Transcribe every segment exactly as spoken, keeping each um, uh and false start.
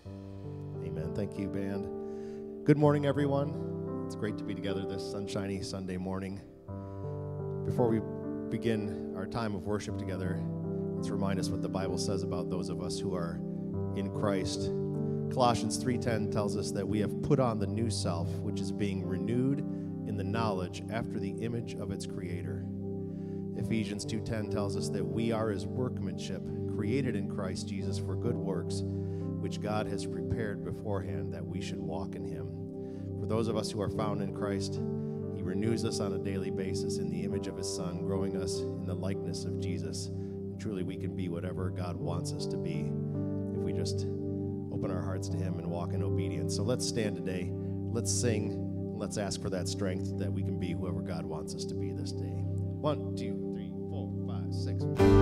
Amen. Thank you, band. Good morning, everyone. It's great to be together this sunshiny Sunday morning. Before we begin our time of worship together, let's remind us what the Bible says about those of us who are in Christ. Colossians three ten tells us that we have put on the new self, which is being renewed in the knowledge after the image of its creator. Ephesians two ten tells us that we are his workmanship, created in Christ Jesus for good works, which God has prepared beforehand that we should walk in him. For those of us who are found in Christ, he renews us on a daily basis in the image of his Son, growing us in the likeness of Jesus. Truly, we can be whatever God wants us to be if we just open our hearts to him and walk in obedience. So let's stand today. Let's sing. And let's ask for that strength that we can be whoever God wants us to be this day. One, two, three, four, five, six.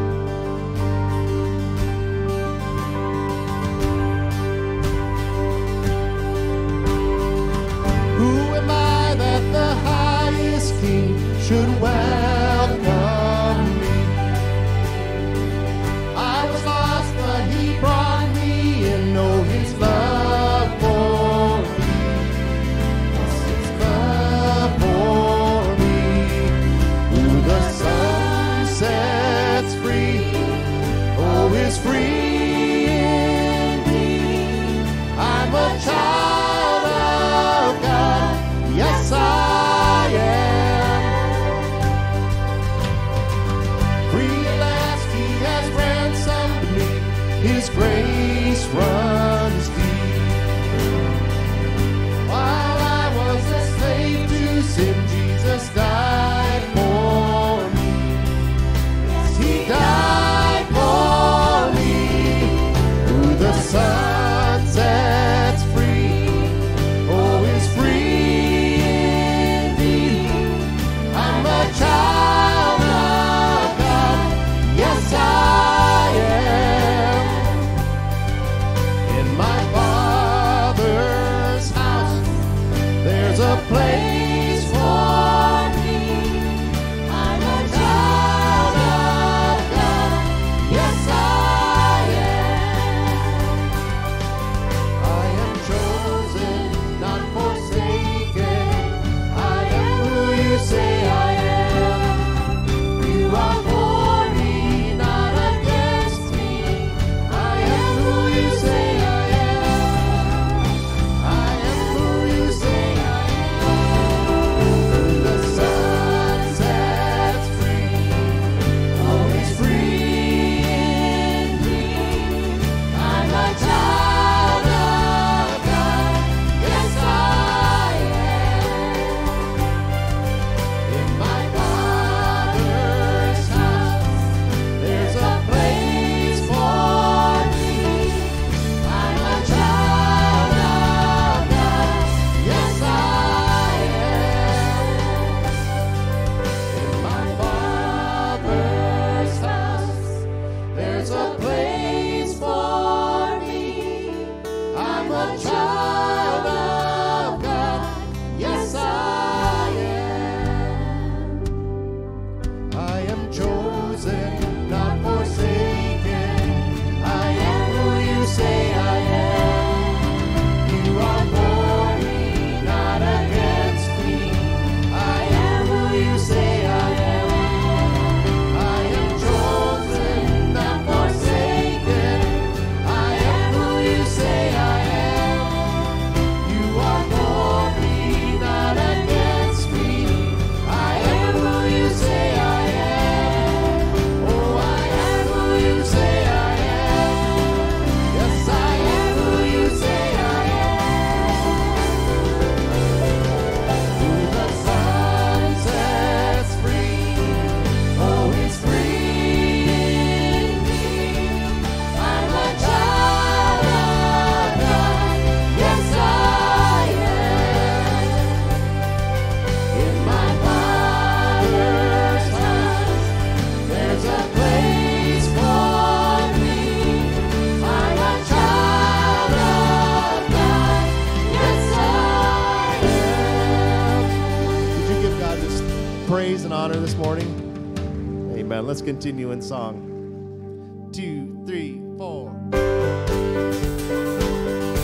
Who am I that the highest King should welcome me? I was lost, but he brought me in. Know his love for me. Yes, his love for me. Who the sun sets free, oh, is free indeed. I'm a child of God. Yes, I am. Free at last, he has ransomed me. His grace runs deep. While I was a slave to sin, Jesus died for me. Yes, he died for me. Who the Son sets free, oh, is free indeed. I'm a child of God. Yes, I am. In my Father's house, there's a place for me. I'm a child of God. Yes, I am. I am chosen, not forsaken. I am who you say I am. You are for me, not against me. I am who you say I am. I am who you say I am. The Son sets free, always free indeed. I'm a child of God. Yes, I am. In my Father's house, there's a place for me. I'm a child of God. Yes, I am. In my Father's house, there's a place for me. I'm a child of God. Yes, I am. I am chosen, not forsaken. I am who you say I am. You are for me, not against me. I am who you say I am. I am chosen, not forsaken. I am who you say I am. You are for me, not against me. I am who you say I am. Oh, I am who you say I am. Yes, I am who you say I am. Who the Son sets free, oh, he's free indeed. I'm a child of God. Yes, I am. In my Father's house, there's a place for me. I'm a child of God. Yes, I am. Would you give God this praise and honor this morning? Amen. Let's continue in song. Two, three, four.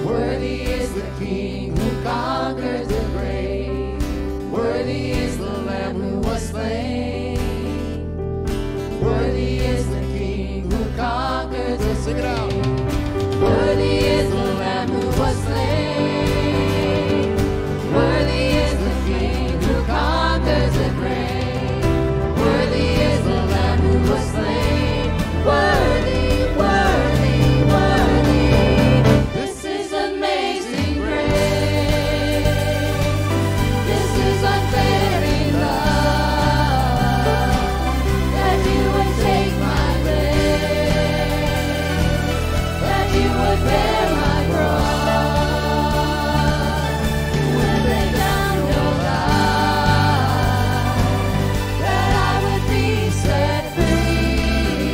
Worthy is the King who conquered the grave. Worthy is the Lamb who was slain. Worthy is the King who conquered the Sing it out. grave. Worthy is the Lamb who was slain. Worthy is the King who conquers the grave. Worthy is the Lamb who was slain. Worthy, worthy, worthy. This is amazing grace. This is unfailing love, that you would take my place, that you would bear my cross, you would lay down your life, that I would be set free.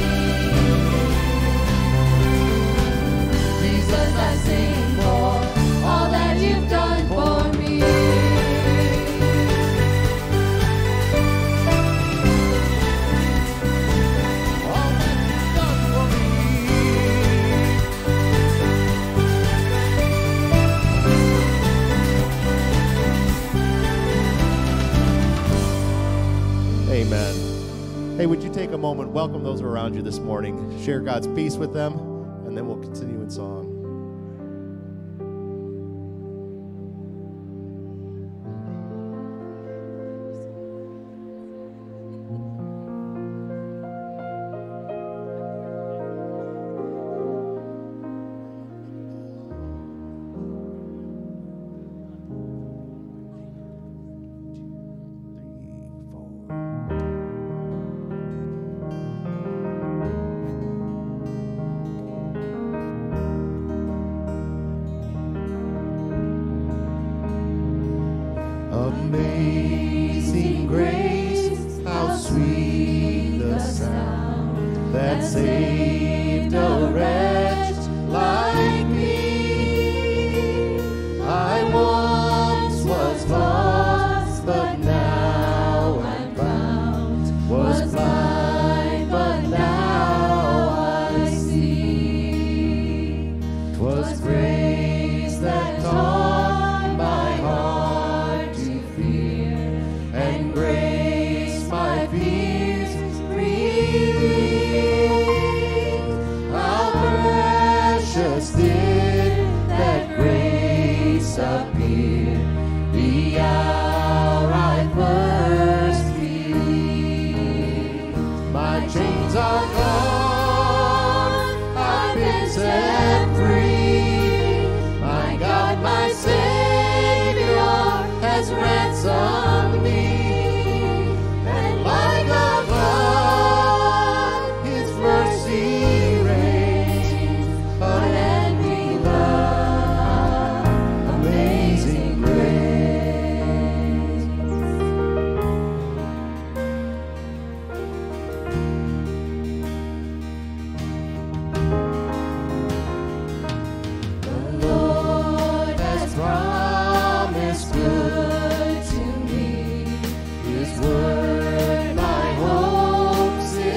Jesus, I sing for all that you've done for me. All that you've done for me. Amen. Hey, would you take a moment, welcome those around you this morning, share God's peace with them, and then we'll continue in song. Amazing grace, how sweet the sound that saved a wretch like me. I once was lost, but now I'm found. Was blind, but now I see. 'Twas grace that taught my heart to fear, and grace my fears relieved. How precious did that grace appear, the hour I first believed. My chains are gone, I've been set free. My God, my Savior has ransomed me. And like a flood, His mercy reigns. Unending love, amazing grace. The Lord has promised good to me. His word my hope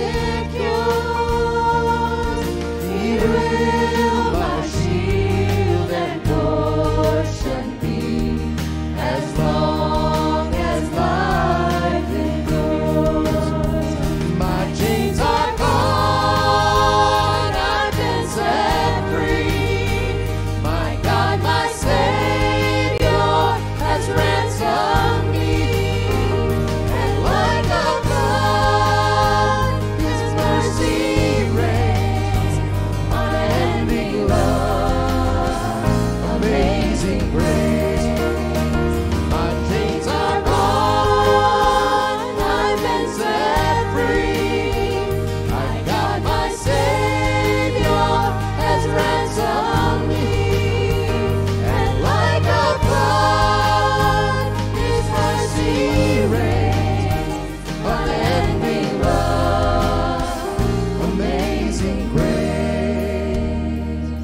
secures. He will my shield and portion be, as long as life endures. My chains are gone, I've been set free. My God, my Savior has ransomed me. And like a flood, His mercy reigns. Unending love, amazing grace. My chains are gone, I've been set free. My God, my Savior has ransomed me. And like a flood, His mercy reigns. Unending love, amazing grace.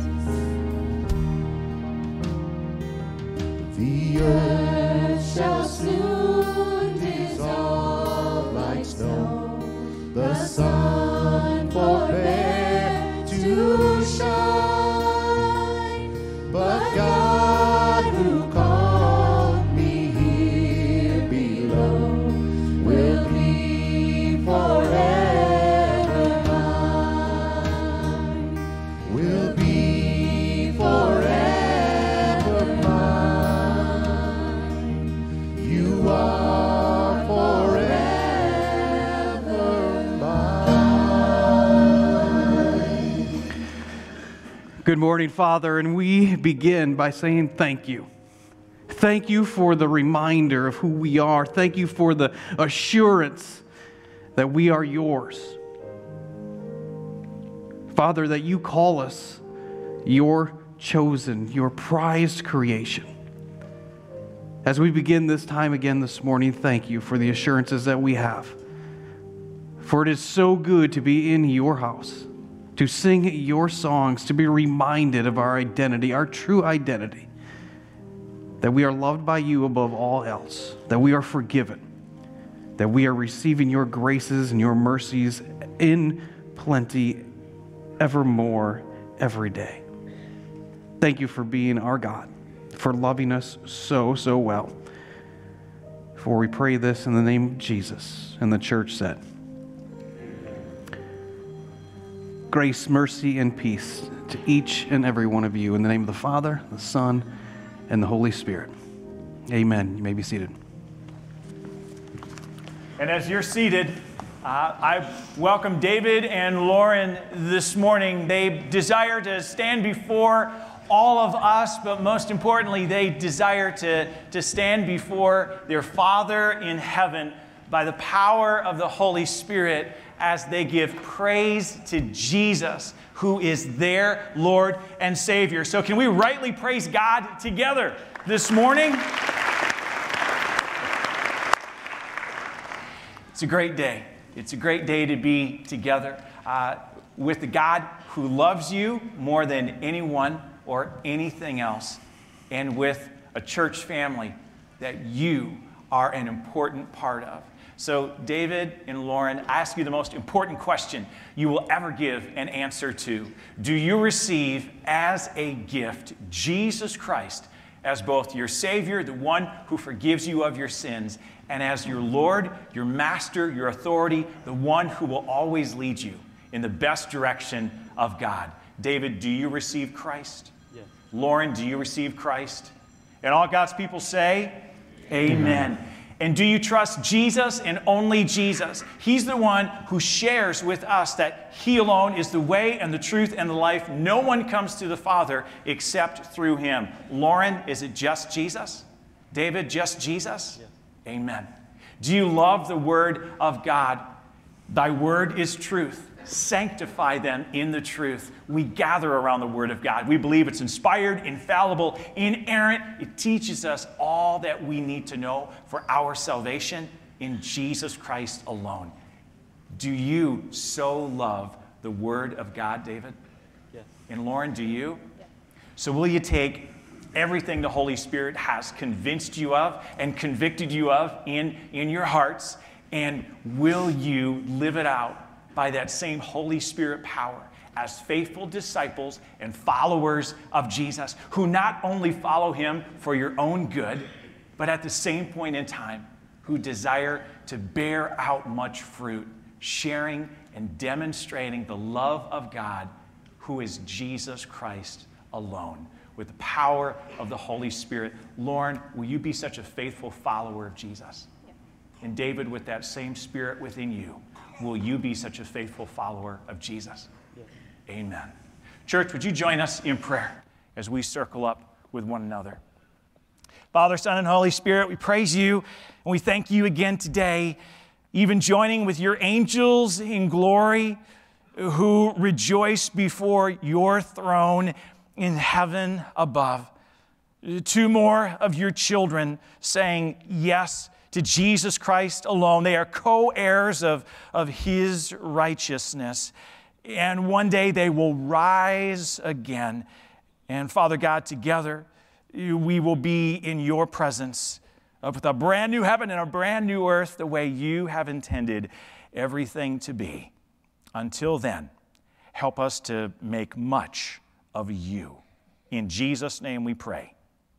The earth shall soon dissolve like snow. The sun forbear to shine, but God Good morning, Father, and we begin by saying thank you. Thank you for the reminder of who we are. Thank you for the assurance that we are yours. Father, that you call us your chosen, your prized creation. As we begin this time again this morning, thank you for the assurances that we have. For it is so good to be in your house, to sing your songs, to be reminded of our identity, our true identity, that we are loved by you above all else, that we are forgiven, that we are receiving your graces and your mercies in plenty evermore, every day. Thank you for being our God, for loving us so, so well. For we pray this in the name of Jesus, and the church said, grace, mercy, and peace to each and every one of you in the name of the Father, the Son, and the Holy Spirit. Amen. You may be seated. And as you're seated, uh, I welcome David and Lauren this morning. They desire to stand before all of us, but most importantly, they desire to, to stand before their Father in heaven by the power of the Holy Spirit as they give praise to Jesus, who is their Lord and Savior. So can we rightly praise God together this morning? It's a great day. It's a great day to be together uh, with the God who loves you more than anyone or anything else, and with a church family that you are an important part of. So David and Lauren, I ask you the most important question you will ever give an answer to. Do you receive as a gift Jesus Christ as both your Savior, the one who forgives you of your sins, and as your Lord, your Master, your authority, the one who will always lead you in the best direction of God? David, do you receive Christ? Yes. Lauren, do you receive Christ? And all God's people say, amen. Amen. And do you trust Jesus and only Jesus? He's the one who shares with us that He alone is the way and the truth and the life. No one comes to the Father except through Him. Lauren, is it just Jesus? David, just Jesus? Yes. Amen. Do you love the Word of God? Thy Word is truth. Sanctify them in the truth. We gather around the Word of God. We believe it's inspired, infallible, inerrant. It teaches us all that we need to know for our salvation in Jesus Christ alone. Do you so love the Word of God, David? Yes. And Lauren, do you? Yes. So will you take everything the Holy Spirit has convinced you of and convicted you of in, in your hearts, and will you live it out by that same Holy Spirit power as faithful disciples and followers of Jesus, who not only follow Him for your own good, but at the same point in time, who desire to bear out much fruit, sharing and demonstrating the love of God, who is Jesus Christ alone, with the power of the Holy Spirit. Lauren, will you be such a faithful follower of Jesus? Yeah. And David, with that same Spirit within you, will you be such a faithful follower of Jesus? Yes. Amen. Church, would you join us in prayer as we circle up with one another? Father, Son, and Holy Spirit, we praise you and we thank you again today, even joining with your angels in glory who rejoice before your throne in heaven above. Two more of your children saying yes to Jesus Christ alone. They are co-heirs of, of His righteousness. And one day they will rise again. And Father God, together we will be in your presence with a brand new heaven and a brand new earth, the way you have intended everything to be. Until then, help us to make much of you. In Jesus' name we pray.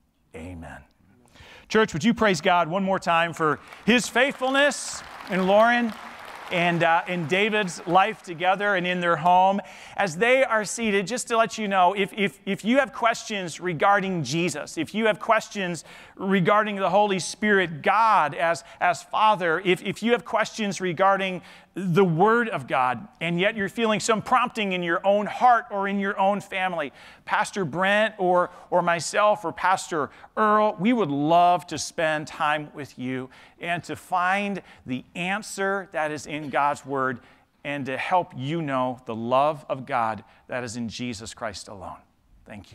Amen. Church, would you praise God one more time for His faithfulness in Lauren and, uh, and David's life together and in their home. As they are seated, just to let you know, if, if, if you have questions regarding Jesus, if you have questions regarding the Holy Spirit, God as, as Father, if, if you have questions regarding the Word of God, and yet you're feeling some prompting in your own heart or in your own family, Pastor Brent or, or myself or Pastor Earl, we would love to spend time with you and to find the answer that is in God's Word and to help you know the love of God that is in Jesus Christ alone. Thank you.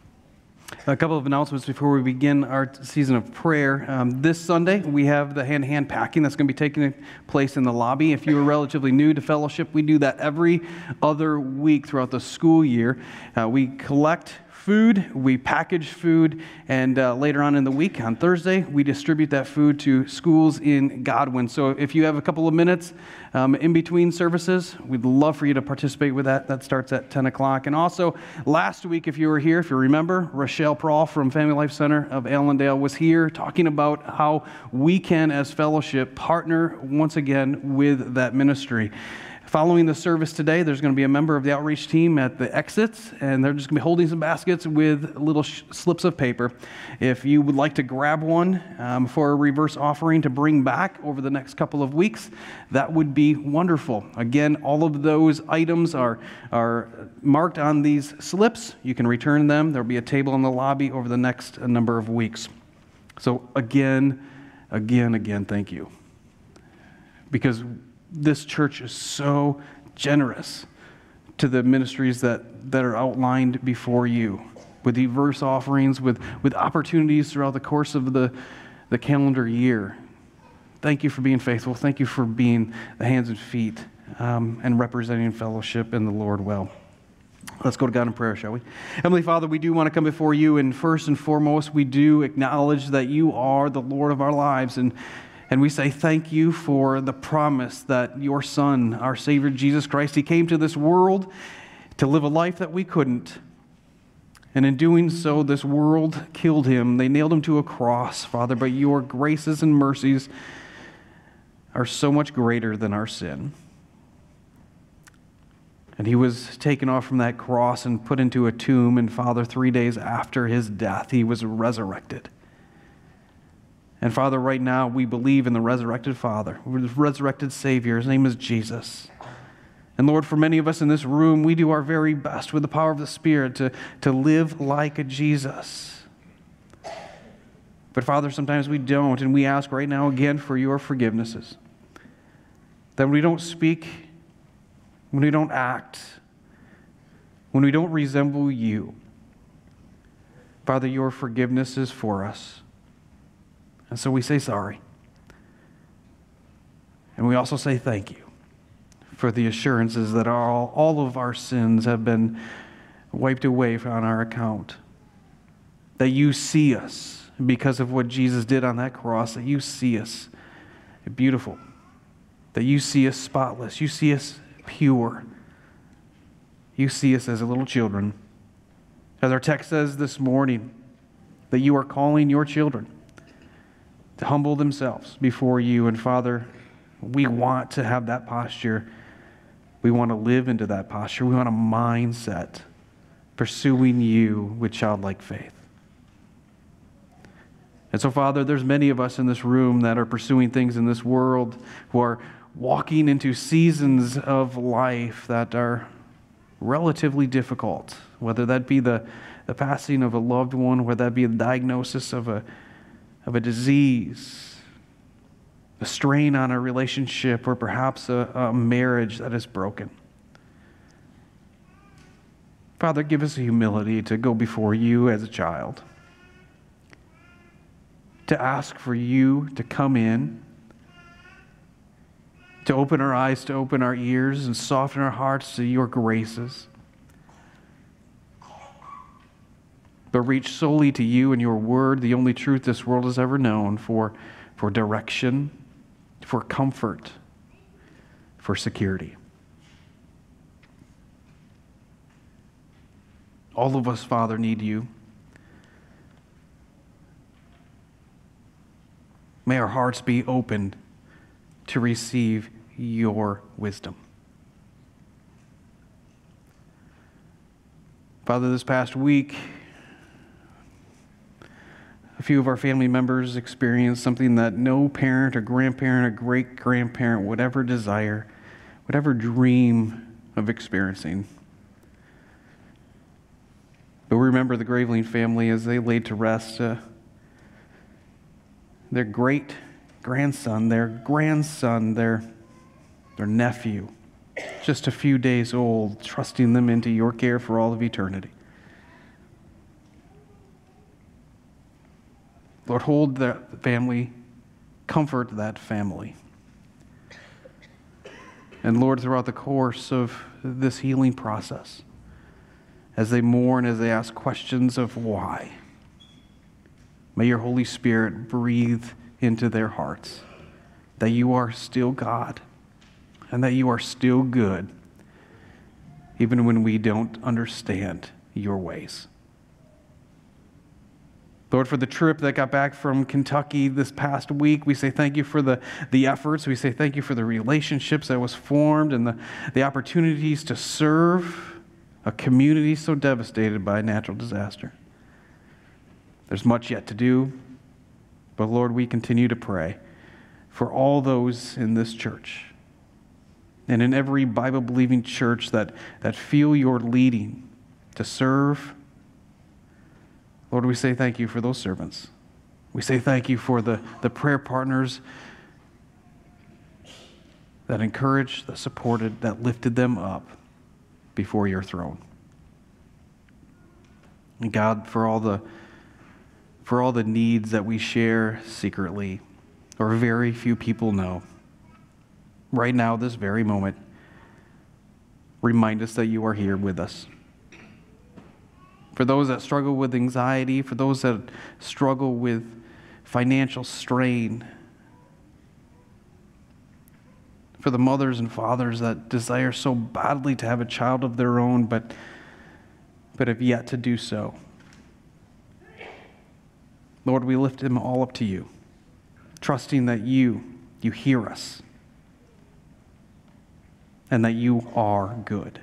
A couple of announcements before we begin our season of prayer. Um, this Sunday, we have the hand-to-hand packing that's going to be taking place in the lobby. If you are relatively new to fellowship, we do that every other week throughout the school year. Uh, we collect food, we package food, and uh, later on in the week, on Thursday, we distribute that food to schools in Godwin. So if you have a couple of minutes um, in between services, we'd love for you to participate with that. That starts at ten o'clock. And also, last week, if you were here, if you remember, Rochelle Prawl from Family Life Center of Allendale was here talking about how we can, as fellowship, partner once again with that ministry. Following the service today, there's going to be a member of the outreach team at the exits, and they're just going to be holding some baskets with little sh- slips of paper. If you would like to grab one um, for a reverse offering to bring back over the next couple of weeks, that would be wonderful. Again, all of those items are, are marked on these slips. You can return them. There will be a table in the lobby over the next uh, number of weeks. So again, again, again, thank you. Because this church is so generous to the ministries that, that are outlined before you, with diverse offerings, with, with opportunities throughout the course of the, the calendar year. Thank you for being faithful. Thank you for being the hands and feet um, and representing fellowship in the Lord well. Let's go to God in prayer, shall we? Heavenly Father, we do want to come before you, and first and foremost, we do acknowledge that you are the Lord of our lives, and And we say thank you for the promise that your Son, our Savior Jesus Christ, he came to this world to live a life that we couldn't. And in doing so, this world killed him. They nailed him to a cross, Father, but your graces and mercies are so much greater than our sin. And he was taken off from that cross and put into a tomb, and Father, three days after his death, he was resurrected. And Father, right now we believe in the resurrected Father, the resurrected Savior. His name is Jesus. And Lord, for many of us in this room, we do our very best with the power of the Spirit to, to live like a Jesus. But Father, sometimes we don't, and we ask right now again for your forgivenesses. That when we don't speak, when we don't act, when we don't resemble you, Father, your forgiveness is for us. And so we say sorry. And we also say thank you for the assurances that all, all of our sins have been wiped away on our account. That you see us because of what Jesus did on that cross, that you see us beautiful, that you see us spotless, you see us pure, you see us as little children. As our text says this morning, that you are calling your children to humble themselves before you. And Father, we want to have that posture. We want to live into that posture. We want a mindset pursuing you with childlike faith. And so, Father, there's many of us in this room that are pursuing things in this world, who are walking into seasons of life that are relatively difficult, whether that be the, the passing of a loved one, whether that be the diagnosis of a of a disease, a strain on a relationship, or perhaps a, a marriage that is broken. Father, give us the humility to go before you as a child, to ask for you to come in, to open our eyes, to open our ears, and soften our hearts to your graces. But reach solely to you and your word, the only truth this world has ever known, for, for direction, for comfort, for security. All of us, Father, need you. May our hearts be opened to receive your wisdom. Father, this past week, a few of our family members experienced something that no parent or grandparent or great-grandparent would ever desire, would ever dream of experiencing. But we remember the Graveling family as they laid to rest uh, their great grandson, their grandson, their, their nephew, just a few days old, trusting them into your care for all of eternity. Lord, hold that family, comfort that family. And Lord, throughout the course of this healing process, as they mourn, as they ask questions of why, may your Holy Spirit breathe into their hearts that you are still God and that you are still good, even when we don't understand your ways. Lord, for the trip that got back from Kentucky this past week, we say thank you for the, the efforts. We say thank you for the relationships that was formed and the, the opportunities to serve a community so devastated by a natural disaster. There's much yet to do, but Lord, we continue to pray for all those in this church and in every Bible-believing church that, that feel your leading to serve. Lord, we say thank you for those servants. We say thank you for the, the prayer partners that encouraged, that supported, that lifted them up before your throne. And God, for all the for all the needs that we share secretly, or very few people know, right now, this very moment, remind us that you are here with us. For those that struggle with anxiety, for those that struggle with financial strain, for the mothers and fathers that desire so badly to have a child of their own, but, but have yet to do so. Lord, we lift them all up to you, trusting that you, you hear us, and that you are good.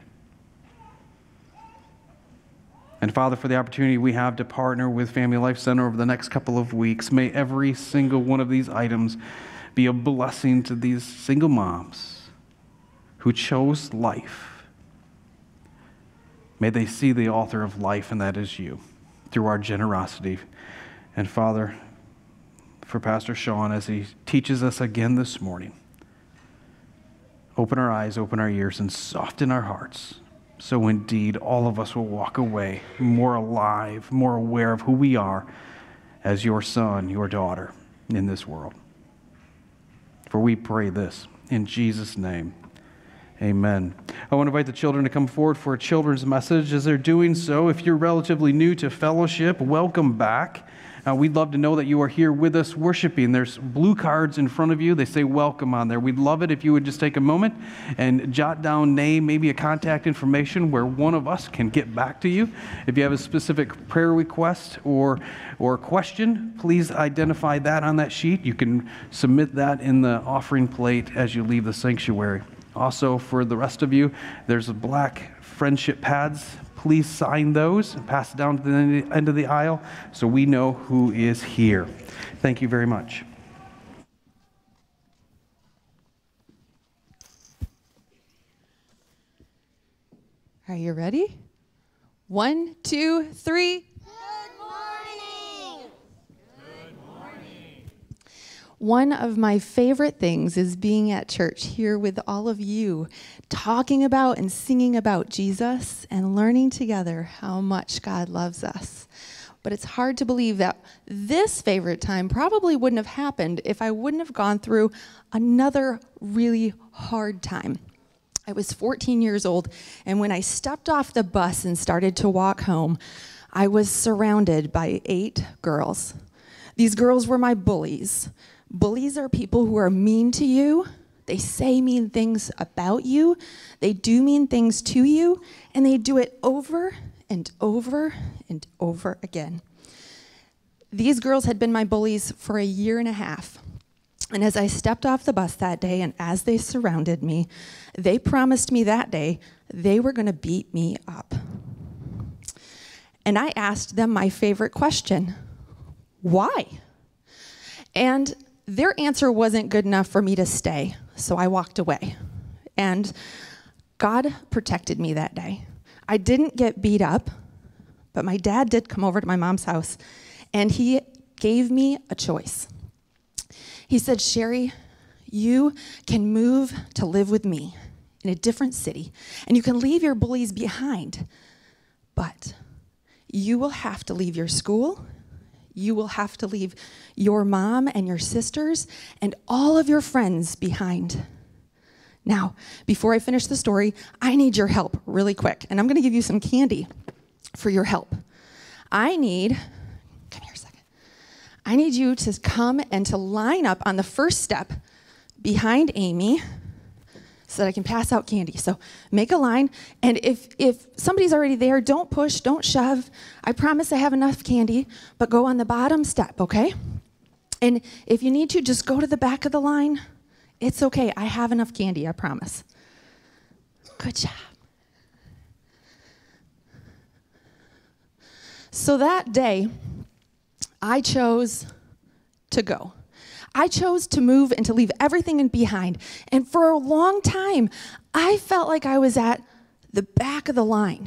And Father, for the opportunity we have to partner with Family Life Center over the next couple of weeks, may every single one of these items be a blessing to these single moms who chose life. May they see the author of life, and that is you, through our generosity. And Father, for Pastor Sean, as he teaches us again this morning, open our eyes, open our ears, and soften our hearts, so indeed all of us will walk away more alive, more aware of who we are as your son, your daughter in this world. For we pray this in Jesus' name. Amen. I want to invite the children to come forward for a children's message. As they're doing so, if you're relatively new to fellowship, welcome back. Uh, we'd love to know that you are here with us worshiping. There's blue cards in front of you. They say welcome on there. We'd love it if you would just take a moment and jot down name, maybe a contact information where one of us can get back to you. If you have a specific prayer request or, or question, please identify that on that sheet. You can submit that in the offering plate as you leave the sanctuary. Also, for the rest of you, there's black friendship pads. Please sign those and pass it down to the end of the aisle so we know who is here. Thank you very much. Are you ready? One, two, three. Good morning. Good morning. One of my favorite things is being at church here with all of you, talking about and singing about Jesus and learning together how much God loves us. But it's hard to believe that this favorite time probably wouldn't have happened if I wouldn't have gone through another really hard time. I was fourteen years old, and when I stepped off the bus and started to walk home, I was surrounded by eight girls. These girls were my bullies. Bullies are people who are mean to you. They say mean things about you. They do mean things to you, and they do it over and over and over again. These girls had been my bullies for a year and a half. And as I stepped off the bus that day and as they surrounded me, they promised me that day they were going to beat me up. And I asked them my favorite question, why? And their answer wasn't good enough for me to stay, so I walked away. And God protected me that day. I didn't get beat up, but my dad did come over to my mom's house, and he gave me a choice. He said, Sherry, you can move to live with me in a different city, and you can leave your bullies behind, but you will have to leave your school, you will have to leave your mom and your sisters and all of your friends behind. Now, before I finish the story, I need your help really quick, and I'm going to give you some candy for your help. I need, come here a second. I need you to come and to line up on the first step behind Amy so that I can pass out candy. So make a line, and if, if somebody's already there, don't push, don't shove. I promise I have enough candy, but go on the bottom step, okay? And if you need to, just go to the back of the line. It's okay, I have enough candy, I promise. Good job. So that day, I chose to go. I chose to move and to leave everything in behind. And for a long time, I felt like I was at the back of the line.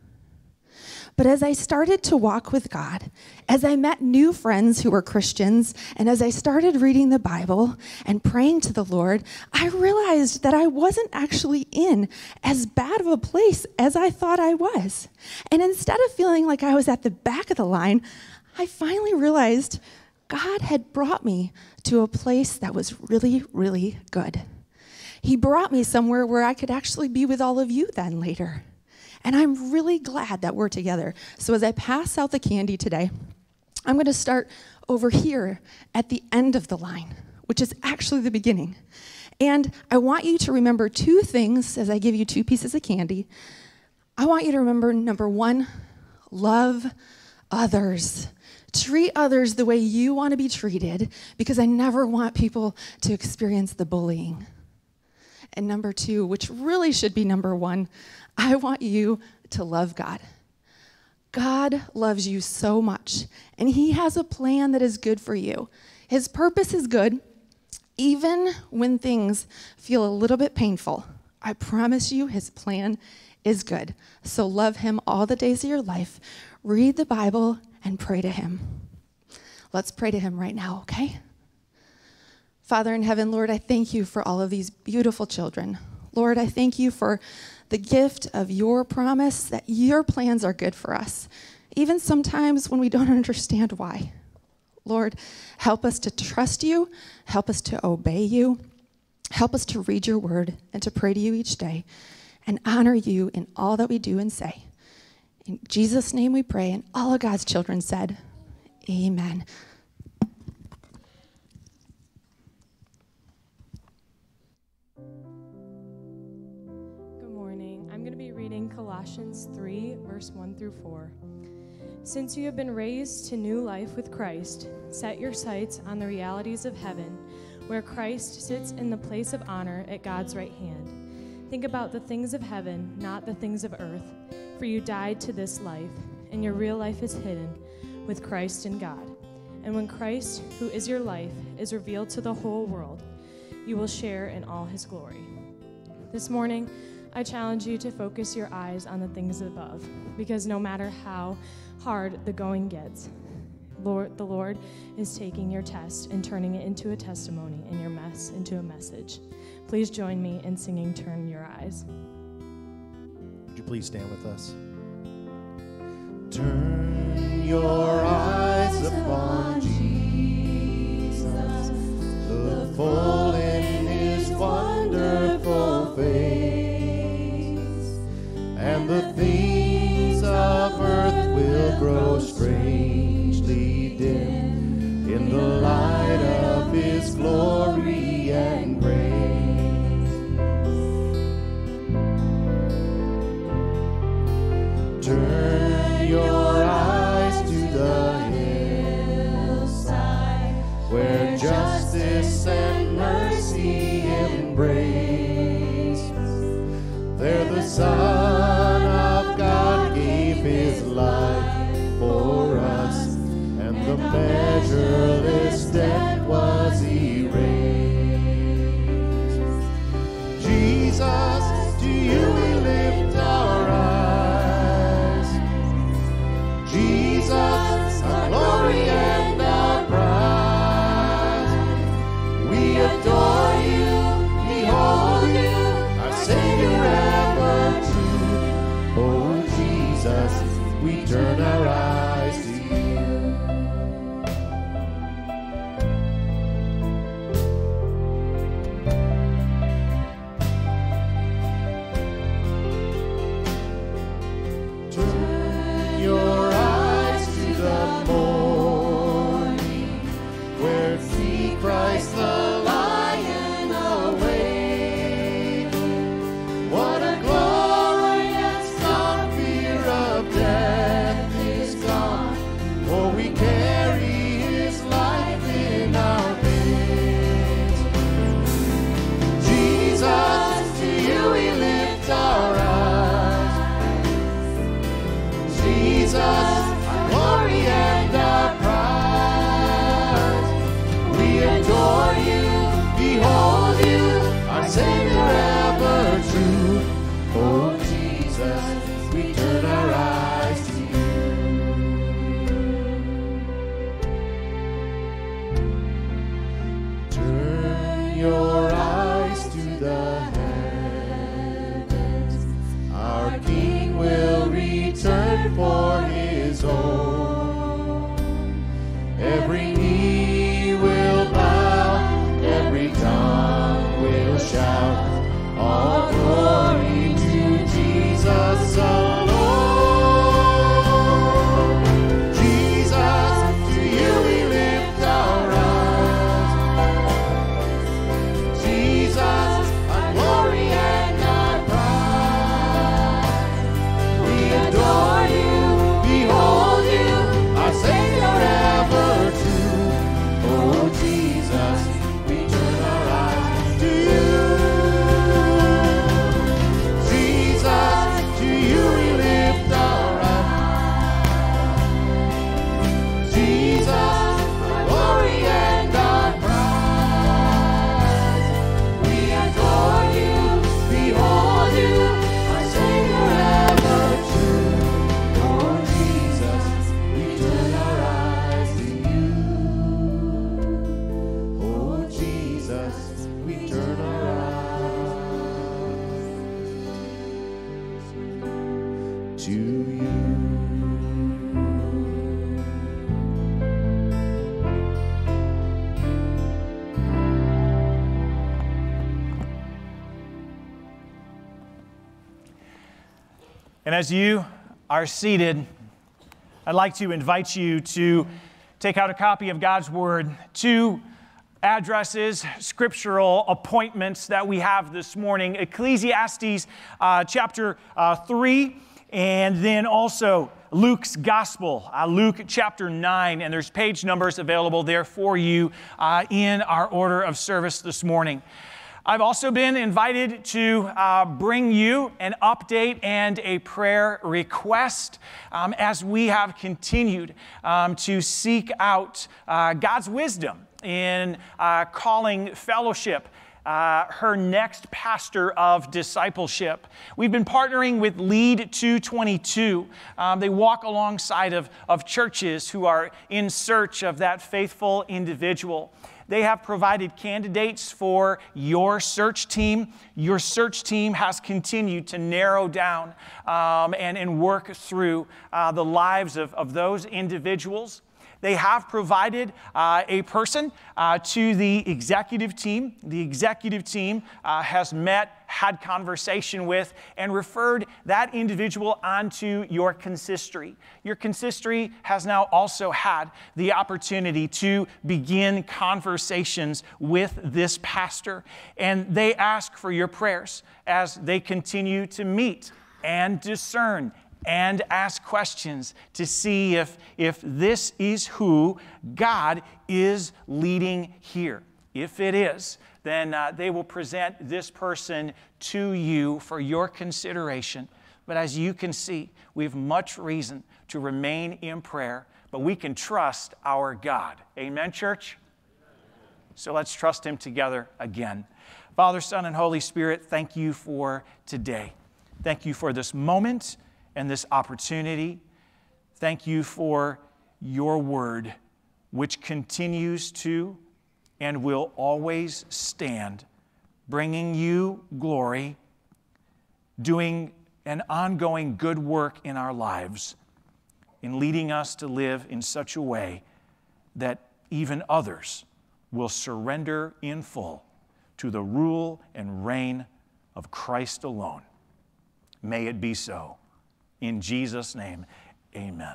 But as I started to walk with God, as I met new friends who were Christians, and as I started reading the Bible and praying to the Lord, I realized that I wasn't actually in as bad of a place as I thought I was. And instead of feeling like I was at the back of the line, I finally realized God had brought me to a place that was really, really good. He brought me somewhere where I could actually be with all of you then later. And I'm really glad that we're together. So as I pass out the candy today, I'm going to start over here at the end of the line, which is actually the beginning. And I want you to remember two things as I give you two pieces of candy. I want you to remember, number one, love others. Treat others the way you want to be treated, because I never want people to experience the bullying. And number two, which really should be number one, I want you to love God. God loves you so much, and he has a plan that is good for you. His purpose is good, even when things feel a little bit painful. I promise you his plan is good. So love him all the days of your life. Read the Bible and pray to him. Let's pray to him right now, okay? Father in heaven, Lord, I thank you for all of these beautiful children. Lord, I thank you for the gift of your promise that your plans are good for us, even sometimes when we don't understand why. Lord, help us to trust you, help us to obey you, help us to read your word and to pray to you each day and honor you in all that we do and say. In Jesus' name we pray, and all of God's children said, amen. I'm going to be reading Colossians three, verse one through four. Since you have been raised to new life with Christ, set your sights on the realities of heaven, where Christ sits in the place of honor at God's right hand. Think about the things of heaven, not the things of earth, for you died to this life, and your real life is hidden with Christ in God. And when Christ, who is your life, is revealed to the whole world, you will share in all his glory. This morning, I challenge you to focus your eyes on the things above, because no matter how hard the going gets, Lord, the Lord is taking your test and turning it into a testimony and your mess into a message. Please join me in singing Turn Your Eyes. Would you please stand with us? Turn your eyes upon Jesus, look full in his wonderful face, and the things of earth will grow strangely dim in the light of his glory and grace. Turn your eyes to the hillside, where justice and mercy embrace. There the Son of God gave his life for us, and the measureless debt was erased. Jesus Every knee will bow, every tongue will shout, all glory to Jesus alone. Jesus, to you we lift our eyes. Jesus, our glory and our pride. We adore you, behold you, our Savior ever true. Oh Jesus, we turn our eyes to you. Jesus, to you we lift our eyes. Jesus, our glory and our prize. We adore you, behold you, our Savior ever true. Oh Jesus, we turn our eyes to you. Oh Jesus, we turn our eyes to you. And as you are seated, I'd like to invite you to take out a copy of God's Word, two addresses, scriptural appointments that we have this morning, Ecclesiastes uh, chapter uh, three, and then also Luke's Gospel, uh, Luke chapter nine, and there's page numbers available there for you uh, in our order of service this morning. I've also been invited to uh, bring you an update and a prayer request um, as we have continued um, to seek out uh, God's wisdom in uh, calling Fellowship Uh, her next pastor of discipleship. We've been partnering with Lead two twenty-two. Um, they walk alongside of, of churches who are in search of that faithful individual. They have provided candidates for your search team. Your search team has continued to narrow down um, and, and work through uh, the lives of, of those individuals. They have provided uh, a person uh, to the executive team. The executive team uh, has met, had conversation with, and referred that individual onto your consistory. Your consistory has now also had the opportunity to begin conversations with this pastor, and they ask for your prayers as they continue to meet and discern and ask questions to see if, if this is who God is leading here. If it is, then uh, they will present this person to you for your consideration. But as you can see, we have much reason to remain in prayer, but we can trust our God. Amen, church? So let's trust Him together again. Father, Son, and Holy Spirit, thank you for today. Thank you for this moment and this opportunity. Thank you for your word, which continues to and will always stand, bringing you glory, doing an ongoing good work in our lives, in leading us to live in such a way that even others will surrender in full to the rule and reign of Christ alone. May it be so. In Jesus' name, amen.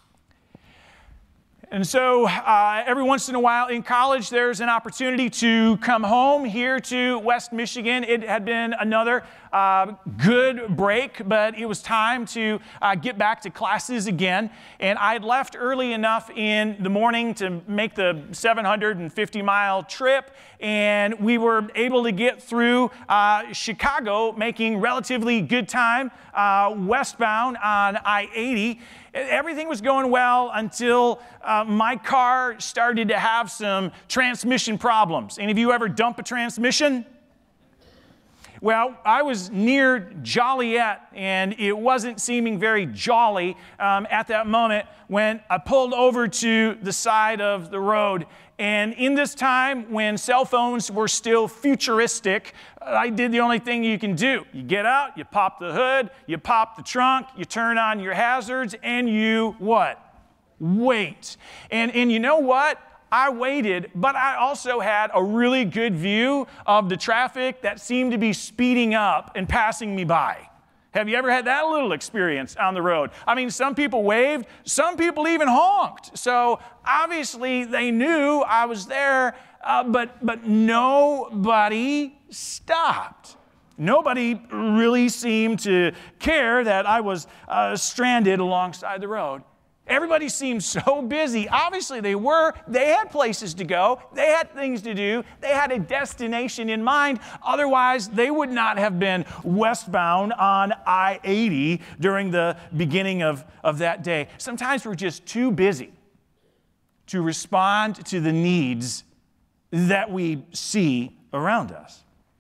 And so uh, every once in a while in college, there's an opportunity to come home here to West Michigan. It had been another uh, good break, but it was time to uh, get back to classes again. And I had left early enough in the morning to make the seven hundred fifty mile trip, and we were able to get through uh, Chicago, making relatively good time uh, westbound on I eighty. Everything was going well until uh, my car started to have some transmission problems. Any of you ever dump a transmission? Well, I was near Joliet, and it wasn't seeming very jolly um, at that moment when I pulled over to the side of the road. And in this time, when cell phones were still futuristic, I did the only thing you can do. You get out, you pop the hood, you pop the trunk, you turn on your hazards, and you what? wait. And, and you know what? I waited, but I also had a really good view of the traffic that seemed to be speeding up and passing me by. Have you ever had that little experience on the road? I mean, some people waved, some people even honked. So obviously they knew I was there, uh, but, but nobody stopped. Nobody really seemed to care that I was uh, stranded alongside the road. Everybody seemed so busy. Obviously they were. They had places to go. They had things to do. They had a destination in mind. Otherwise, they would not have been westbound on I eighty during the beginning of, of that day. Sometimes we're just too busy to respond to the needs that we see around us.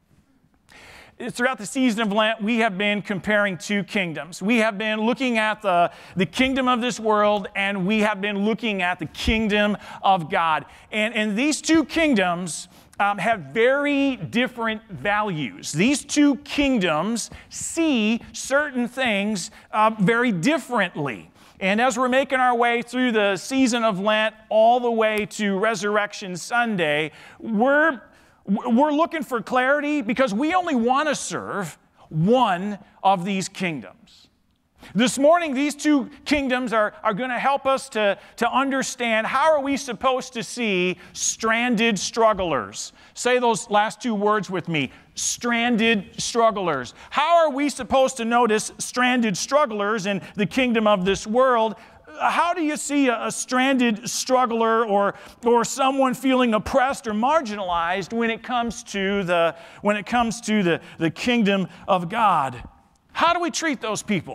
Throughout the season of Lent, we have been comparing two kingdoms. We have been looking at the, the kingdom of this world, and we have been looking at the kingdom of God. And, and these two kingdoms um, have very different values. These two kingdoms see certain things uh, very differently. And as we're making our way through the season of Lent all the way to Resurrection Sunday, we're We're looking for clarity because we only want to serve one of these kingdoms. This morning, these two kingdoms are, are going to help us to, to understand how are we supposed to see stranded strugglers. Say those last two words with me, stranded strugglers. How are we supposed to notice stranded strugglers in the kingdom of this world? How do you see a, a stranded struggler or, or someone feeling oppressed or marginalized when it comes to the, when it comes to the, the kingdom of God? How do we treat those people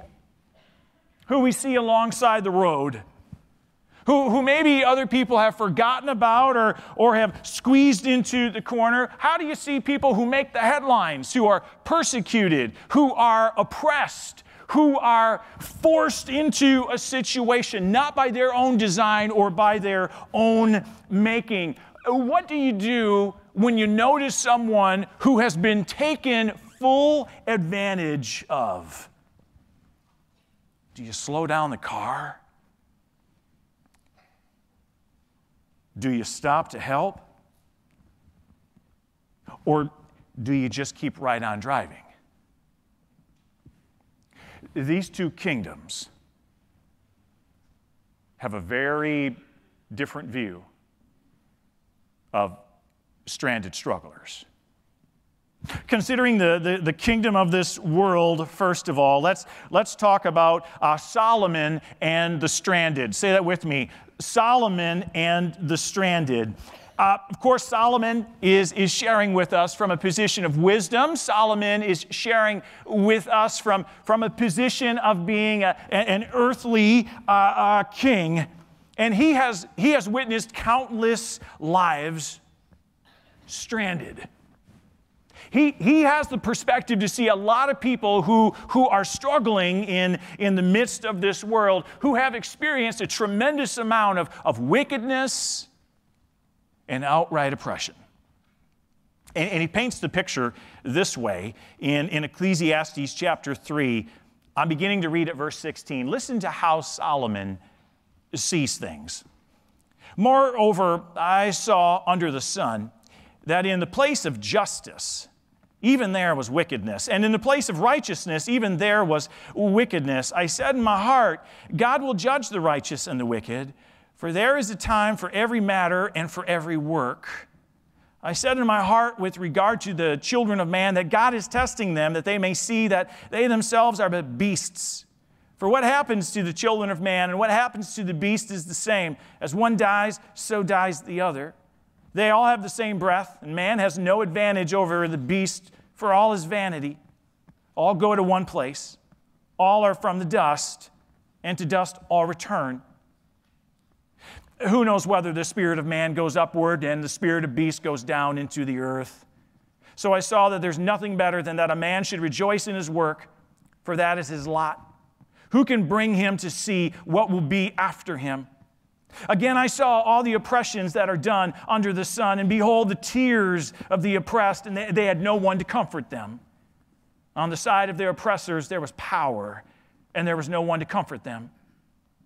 who we see alongside the road, who, who maybe other people have forgotten about or, or have squeezed into the corner? How do you see people who make the headlines, who are persecuted, who are oppressed, who are forced into a situation not by their own design or by their own making? What do you do when you notice someone who has been taken full advantage of? Do you slow down the car? Do you stop to help? Or do you just keep right on driving? These two kingdoms have a very different view of stranded strugglers. Considering the, the, the kingdom of this world, first of all, let's, let's talk about uh, Solomon and the stranded. Say that with me, Solomon and the stranded. Uh, of course, Solomon is, is sharing with us from a position of wisdom. Solomon is sharing with us from, from a position of being a, an earthly uh, uh, king. And he has, he has witnessed countless lives stranded. He, he has the perspective to see a lot of people who, who are struggling in, in the midst of this world, who have experienced a tremendous amount of, of wickedness and outright oppression. And, and he paints the picture this way in, in Ecclesiastes chapter three. I'm beginning to read at verse sixteen. Listen to how Solomon sees things. Moreover, I saw under the sun that in the place of justice, even there was wickedness. And in the place of righteousness, even there was wickedness. I said in my heart, God will judge the righteous and the wicked, for there is a time for every matter and for every work. I said in my heart with regard to the children of man that God is testing them, that they may see that they themselves are but beasts. For what happens to the children of man and what happens to the beast is the same. As one dies, so dies the other. They all have the same breath, and man has no advantage over the beast, for all is vanity. All go to one place. All are from the dust, and to dust all return. Who knows whether the spirit of man goes upward and the spirit of beast goes down into the earth? So I saw that there's nothing better than that a man should rejoice in his work, for that is his lot. Who can bring him to see what will be after him? Again, I saw all the oppressions that are done under the sun, and behold, the tears of the oppressed, and they, they had no one to comfort them. On the side of their oppressors, there was power, and there was no one to comfort them.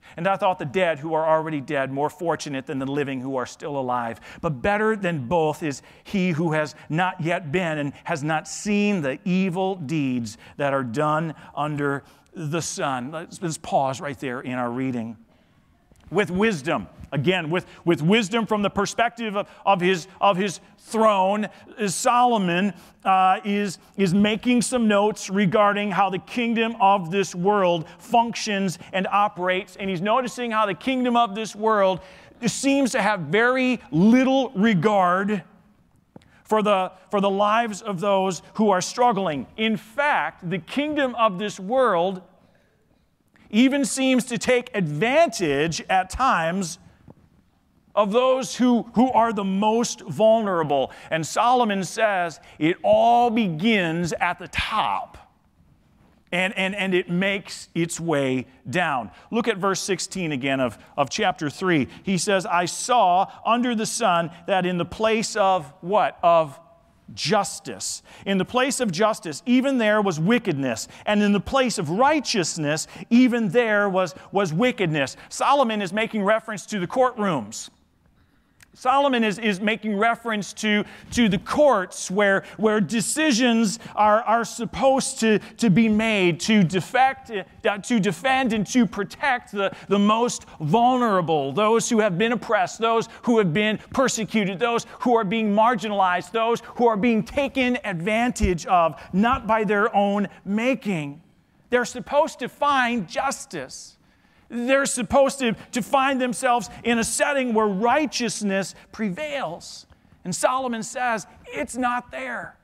And I thought the dead who are already dead more fortunate than the living who are still alive. But better than both is he who has not yet been and has not seen the evil deeds that are done under the sun. Let's, let's pause right there in our reading. With wisdom, again, with, with wisdom from the perspective of, of, his, of his throne, Solomon uh, is, is making some notes regarding how the kingdom of this world functions and operates. And he's noticing how the kingdom of this world seems to have very little regard for the, for the lives of those who are struggling. In fact, the kingdom of this world even seems to take advantage at times of those who, who are the most vulnerable. And Solomon says it all begins at the top, and, and, and it makes its way down. Look at verse sixteen again of, of chapter three. He says, I saw under the sun that in the place of what? Of justice. In the place of justice, even there was wickedness. And in the place of righteousness, even there was, was wickedness. Solomon is making reference to the courtrooms. Solomon is, is making reference to, to the courts where, where decisions are, are supposed to, to be made to, defect, to defend and to protect the, the most vulnerable, those who have been oppressed, those who have been persecuted, those who are being marginalized, those who are being taken advantage of, not by their own making. They're supposed to find justice. They're supposed to, to find themselves in a setting where righteousness prevails. And Solomon says, it's not there.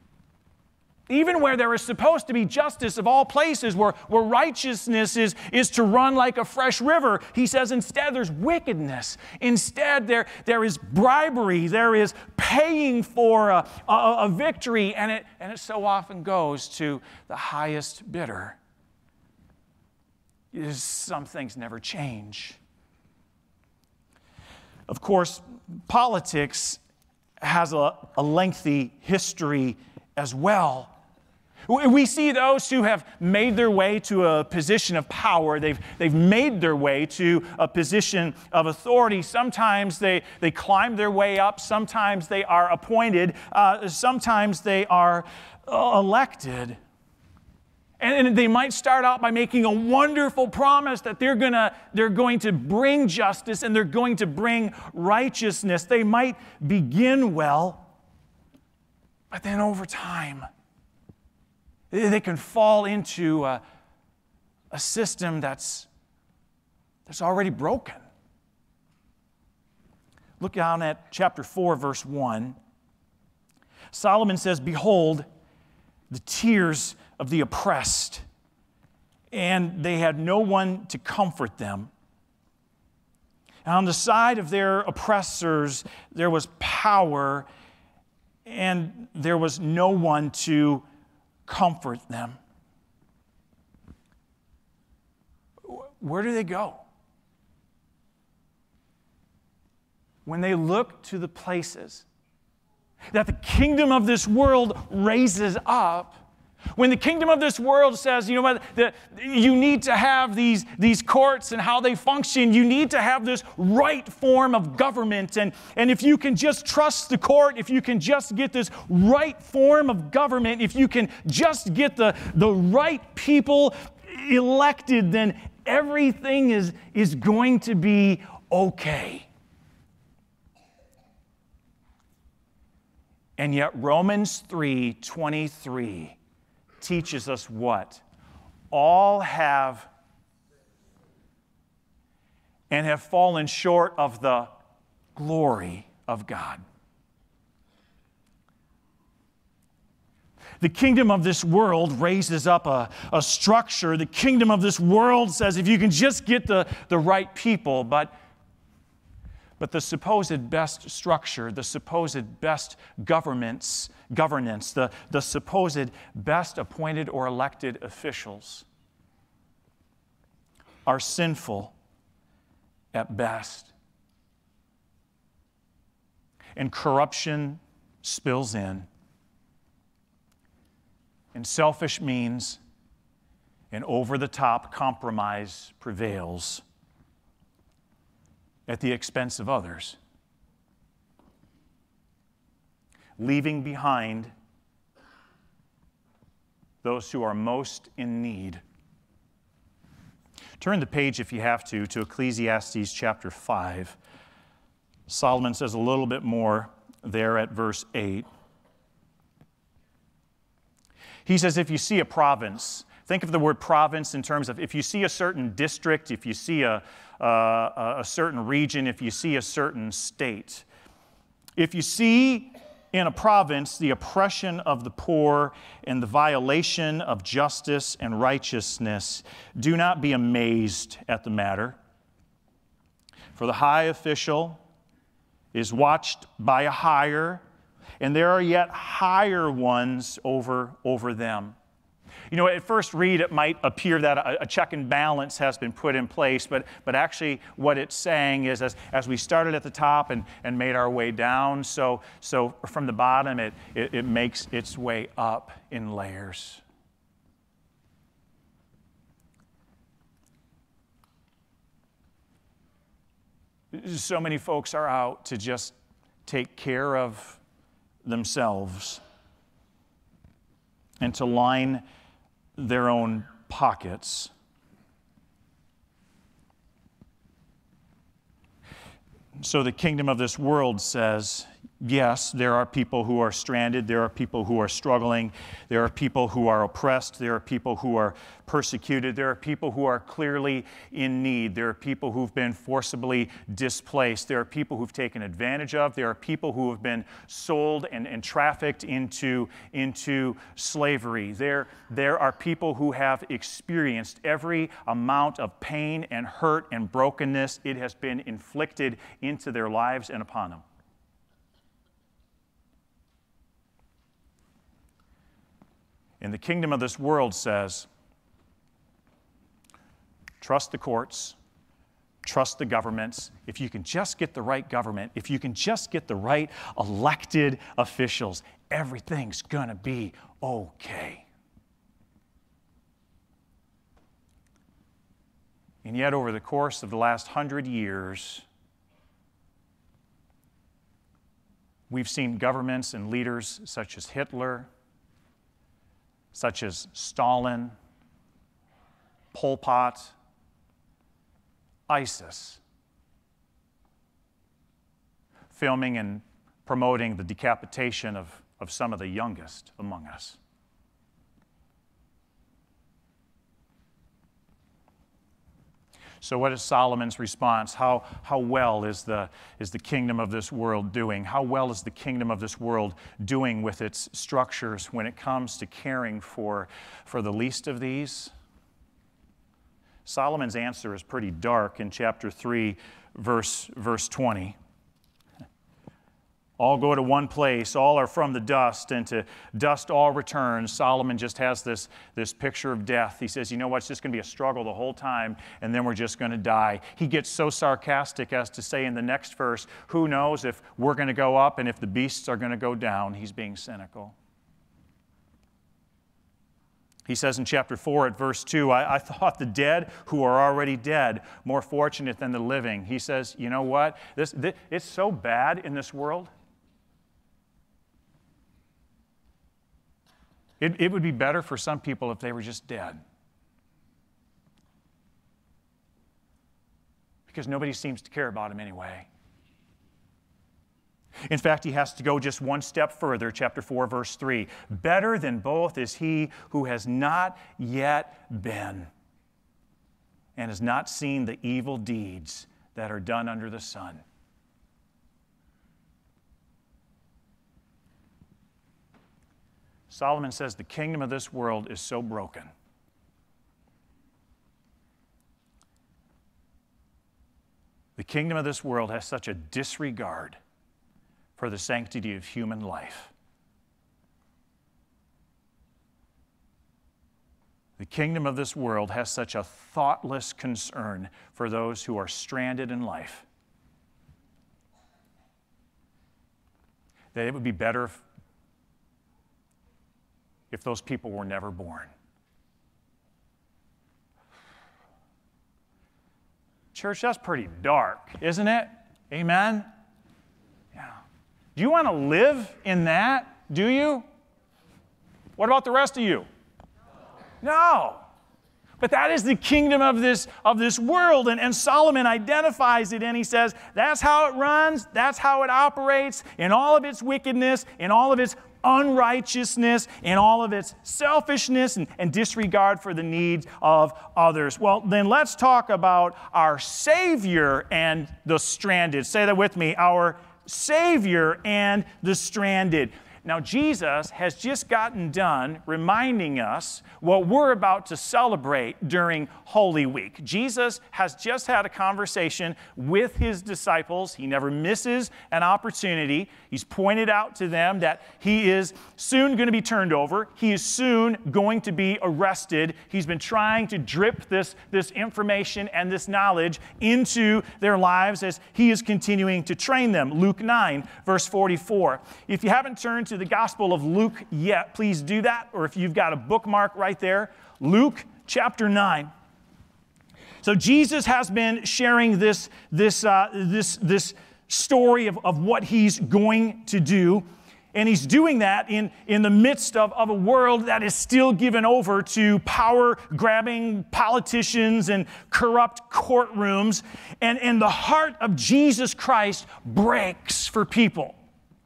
Even where there is supposed to be justice of all places, where, where righteousness is, is to run like a fresh river, he says instead there's wickedness. Instead there, there is bribery, there is paying for a, a, a victory, and it, and it so often goes to the highest bidder. Is some things never change. Of course, politics has a, a lengthy history as well. We see those who have made their way to a position of power. They've, they've made their way to a position of authority. Sometimes they, they climb their way up. Sometimes they are appointed. Uh, sometimes they are uh, elected. And they might start out by making a wonderful promise that they're gonna, they're going to bring justice and they're going to bring righteousness. They might begin well, but then over time, they can fall into a, a system that's, that's already broken. Look down at chapter four, verse one. Solomon says, behold, the tears of the oppressed, and they had no one to comfort them. And on the side of their oppressors, there was power, and there was no one to comfort them. Where do they go? When they look to the places that the kingdom of this world raises up, when the kingdom of this world says, you know what, the, you need to have these, these courts and how they function, you need to have this right form of government, and, and if you can just trust the court, if you can just get this right form of government, if you can just get the, the right people elected, then everything is, is going to be okay. And yet Romans three twenty-three teaches us what? All have and have fallen short of the glory of God. The kingdom of this world raises up a, a structure. The kingdom of this world says if you can just get the, the right people, but But the supposed best structure, the supposed best governments, governance, the, the supposed best appointed or elected officials are sinful at best. And corruption spills in. And selfish means and over-the-top compromise prevails. at the expense of others, leaving behind those who are most in need. Turn the page, if you have to, to Ecclesiastes chapter five. Solomon says a little bit more there at verse eight. He says, if you see a province, think of the word province in terms of if you see a certain district, if you see a, uh, a certain region, if you see a certain state. If you see in a province the oppression of the poor and the violation of justice and righteousness, do not be amazed at the matter. For the high official is watched by a higher, and there are yet higher ones over, over them. You know, at first read, it might appear that a, a check and balance has been put in place, but, but actually what it's saying is as, as we started at the top and, and made our way down, so, so from the bottom it, it, it makes its way up in layers. So many folks are out to just take care of themselves and to line their own pockets. So the kingdom of this world says, yes, there are people who are stranded, there are people who are struggling, there are people who are oppressed, there are people who are persecuted, there are people who are clearly in need, there are people who've been forcibly displaced, there are people who've taken advantage of, there are people who have been sold and, and trafficked into, into slavery. There, there are people who have experienced every amount of pain and hurt and brokenness it has been inflicted into their lives and upon them. And the kingdom of this world says, trust the courts, trust the governments. If you can just get the right government, if you can just get the right elected officials, everything's going to be okay. And yet, over the course of the last hundred years, we've seen governments and leaders such as Hitler, such as Stalin, Pol Pot, ISIS, filming and promoting the decapitation of, of some of the youngest among us. So what is Solomon's response? How, how well is the, is the kingdom of this world doing? How well is the kingdom of this world doing with its structures when it comes to caring for, for the least of these? Solomon's answer is pretty dark in chapter three, verse, verse twenty. All go to one place, all are from the dust, and to dust all return. Solomon just has this, this picture of death. He says, you know what, it's just going to be a struggle the whole time, and then we're just going to die. He gets so sarcastic as to say in the next verse, who knows if we're going to go up and if the beasts are going to go down. He's being cynical. He says in chapter four at verse two, I, I thought the dead who are already dead more fortunate than the living. He says, you know what, this, this it's so bad in this world. It, it would be better for some people if they were just dead. Because nobody seems to care about him anyway. In fact, he has to go just one step further, chapter four, verse three. Better than both is he who has not yet been and has not seen the evil deeds that are done under the sun. Solomon says the kingdom of this world is so broken. The kingdom of this world has such a disregard for the sanctity of human life. The kingdom of this world has such a thoughtless concern for those who are stranded in life that it would be better if if those people were never born. Church, that's pretty dark, isn't it? Amen? Yeah. Do you want to live in that? Do you? What about the rest of you? No. But that is the kingdom of this, of this world. And, and Solomon identifies it and he says, that's how it runs, that's how it operates in all of its wickedness, in all of its unrighteousness, in all of its selfishness and, and disregard for the needs of others. Well, then let's talk about our Savior and the stranded. Say that with me, our Savior and the stranded. Now, Jesus has just gotten done reminding us what we're about to celebrate during Holy Week. Jesus has just had a conversation with his disciples. He never misses an opportunity. He's pointed out to them that he is soon going to be turned over. He is soon going to be arrested. He's been trying to drip this, this information and this knowledge into their lives as he is continuing to train them. Luke nine, verse forty-four. If you haven't turned to the Gospel of Luke yet, please do that. Or if you've got a bookmark right there, Luke chapter nine. So Jesus has been sharing this, this, uh, this, this story of, of what he's going to do. And he's doing that in, in the midst of, of a world that is still given over to power-grabbing politicians and corrupt courtrooms. And, and the heart of Jesus Christ breaks for people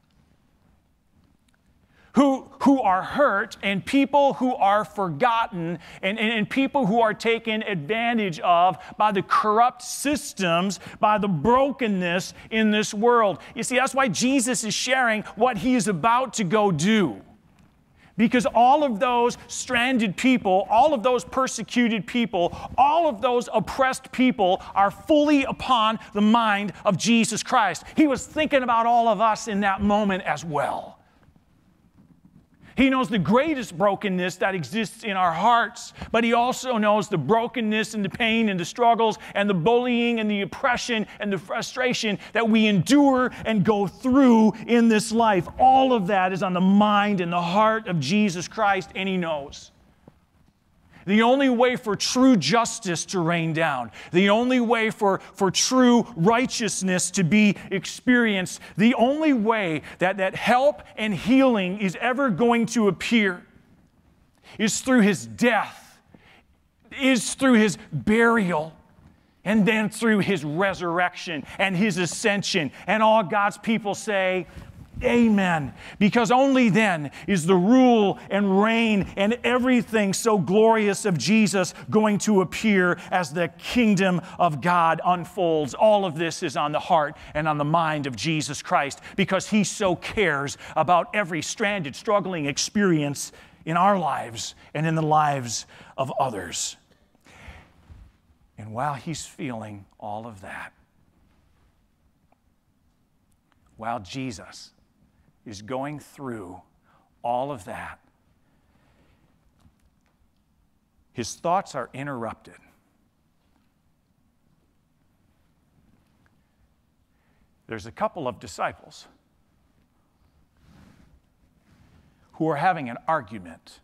who, who are hurt and people who are forgotten and, and, and people who are taken advantage of by the corrupt systems, by the brokenness in this world. You see, that's why Jesus is sharing what he is about to go do. Because all of those stranded people, all of those persecuted people, all of those oppressed people are fully upon the mind of Jesus Christ. He was thinking about all of us in that moment as well. He knows the greatest brokenness that exists in our hearts, but he also knows the brokenness and the pain and the struggles and the bullying and the oppression and the frustration that we endure and go through in this life. All of that is on the mind and the heart of Jesus Christ, and he knows. The only way for true justice to rain down, the only way for, for true righteousness to be experienced, the only way that, that help and healing is ever going to appear is through his death, is through his burial, and then through his resurrection and his ascension. And all God's people say, amen. Because only then is the rule and reign and everything so glorious of Jesus going to appear as the kingdom of God unfolds. All of this is on the heart and on the mind of Jesus Christ because he so cares about every stranded, struggling experience in our lives and in the lives of others. And while he's feeling all of that, while Jesus is going through all of that, his thoughts are interrupted. There's a couple of disciples who are having an argument.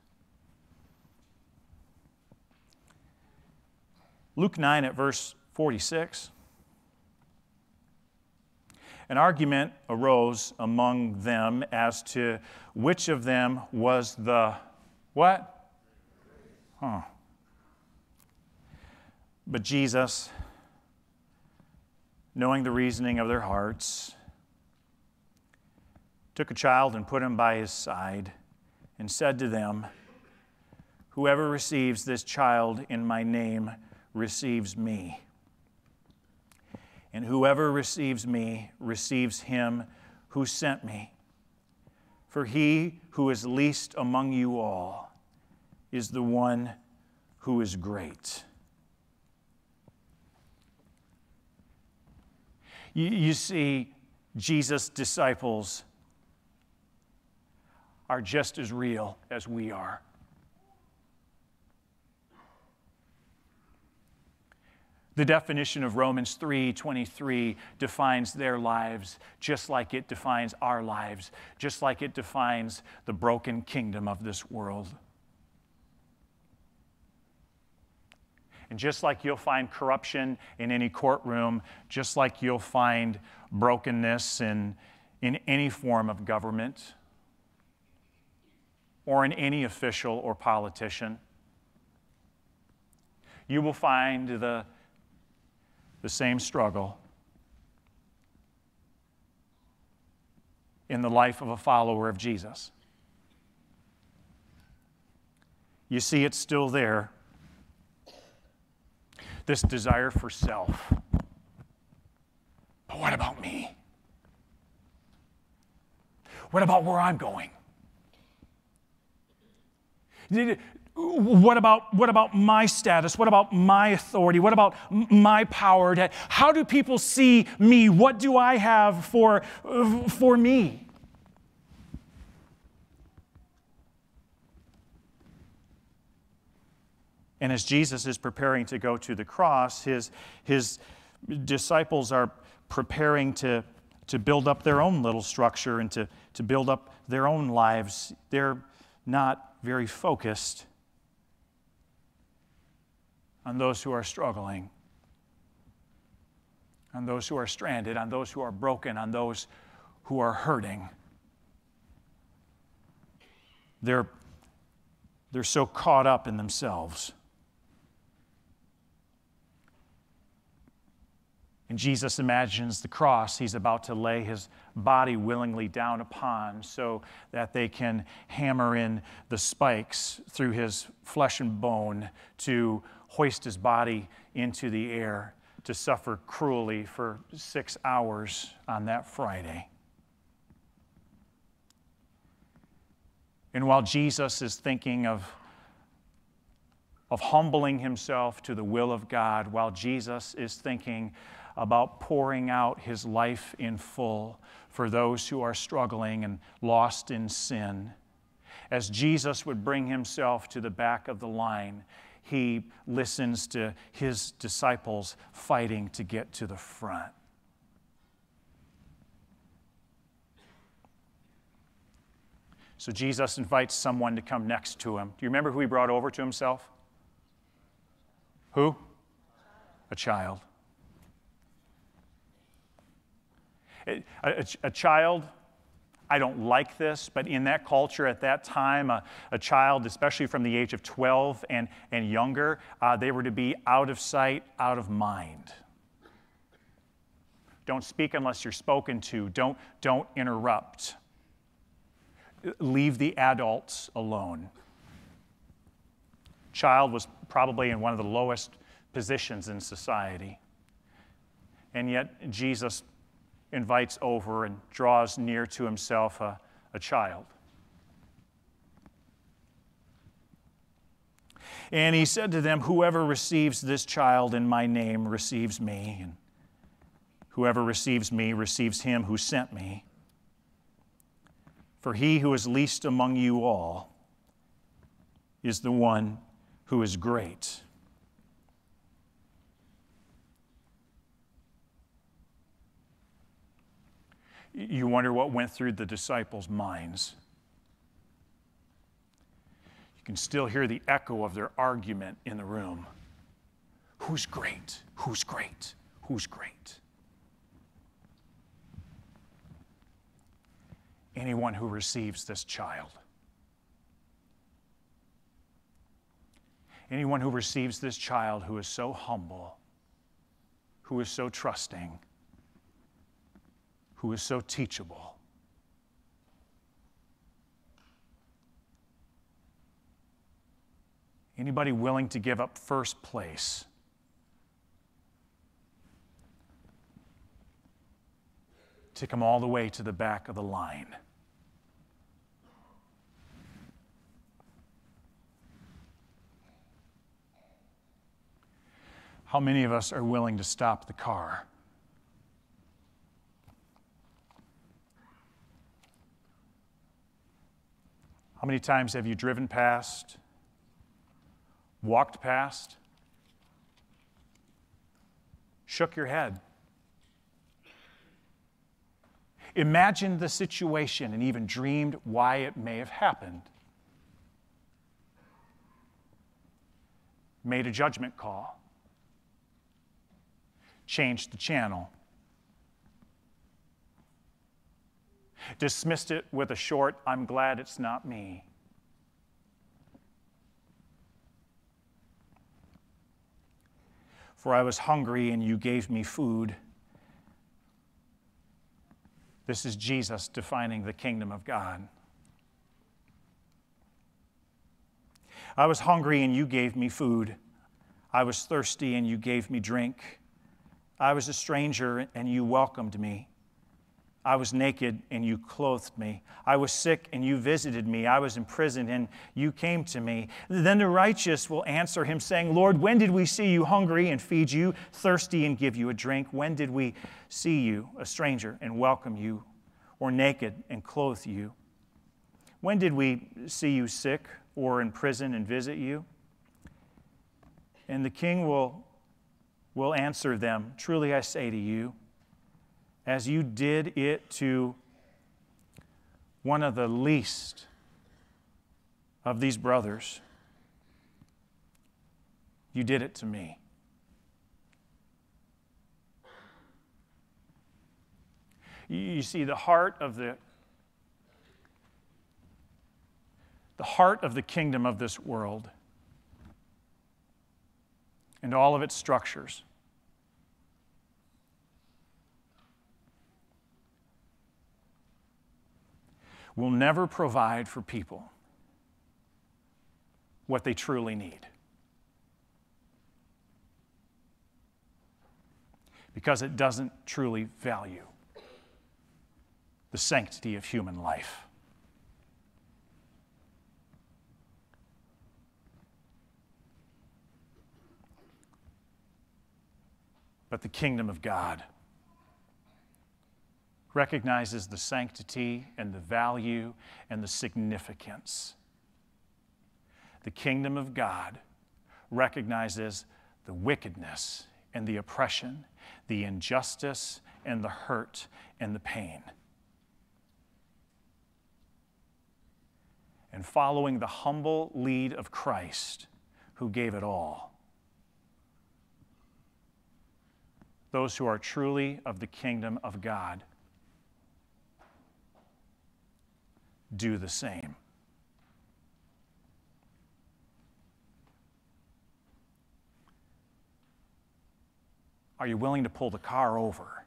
Luke nine at verse forty-six. An argument arose among them as to which of them was the what? Huh. But Jesus, knowing the reasoning of their hearts, took a child and put him by his side and said to them, "Whoever receives this child in my name receives me. And whoever receives me receives him who sent me. For he who is least among you all is the one who is great." You, you see, Jesus' disciples are just as real as we are. The definition of Romans three twenty-three defines their lives just like it defines our lives, just like it defines the broken kingdom of this world. And just like you'll find corruption in any courtroom, just like you'll find brokenness in, in any form of government or in any official or politician, you will find the, the same struggle in the life of a follower of Jesus. You see, it's still there. This desire for self. But what about me? What about where I'm going? What about, what about my status? What about my authority? What about my power? How do people see me? What do I have for, for me? And as Jesus is preparing to go to the cross, his, his disciples are preparing to, to build up their own little structure and to, to build up their own lives. They're not very focused on those who are struggling, on those who are stranded, on those who are broken, on those who are hurting. They're, they're so caught up in themselves. And Jesus imagines the cross he's about to lay his body willingly down upon so that they can hammer in the spikes through his flesh and bone to hoist his body into the air to suffer cruelly for six hours on that Friday. And while Jesus is thinking of, of humbling himself to the will of God, while Jesus is thinking about pouring out his life in full for those who are struggling and lost in sin, as Jesus would bring himself to the back of the line, he listens to his disciples fighting to get to the front. So Jesus invites someone to come next to him. Do you remember who he brought over to himself? Who? A child. A, a, a child, I don't like this, but in that culture at that time, a, a child, especially from the age of twelve and, and younger, uh, they were to be out of sight, out of mind. Don't speak unless you're spoken to. Don't, don't interrupt. Leave the adults alone. Child was probably in one of the lowest positions in society. And yet Jesus invites over and draws near to himself a, a child. And he said to them, "Whoever receives this child in my name receives me, and whoever receives me receives him who sent me. For he who is least among you all is the one who is great." You wonder what went through the disciples' minds. You can still hear the echo of their argument in the room. Who's great? Who's great? Who's great? Anyone who receives this child. Anyone who receives this child who is so humble, who is so trusting, who is so teachable. Anybody willing to give up first place to come all the way to the back of the line? How many of us are willing to stop the car? How many times have you driven past, walked past, shook your head, imagined the situation and even dreamed why it may have happened, made a judgment call? changed the channel, dismissed it with a short, "I'm glad it's not me." For I was hungry and you gave me food. This is Jesus defining the kingdom of God. I was hungry and you gave me food. I was thirsty and you gave me drink. I was a stranger and you welcomed me. I was naked and you clothed me. I was sick and you visited me. I was in prison and you came to me. Then the righteous will answer him saying, "Lord, when did we see you hungry and feed you, thirsty and give you a drink? When did we see you, a stranger, and welcome you, or naked and clothe you? When did we see you sick or in prison and visit you?" And the king will, will answer them, "Truly I say to you, as you did it to one of the least of these brothers, you did it to me." You see, the heart of the the heart of the kingdom of this world and all of its structures will never provide for people what they truly need, because it doesn't truly value the sanctity of human life. But the kingdom of God recognizes the sanctity and the value and the significance. The kingdom of God recognizes the wickedness and the oppression, the injustice and the hurt and the pain. And following the humble lead of Christ, who gave it all, those who are truly of the kingdom of God do the same. Are you willing to pull the car over?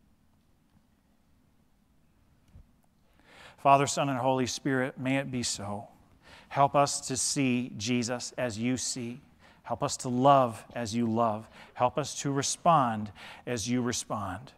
Father, Son, and Holy Spirit, may it be so. Help us to see Jesus as you see. Help us to love as you love. Help us to respond as you respond.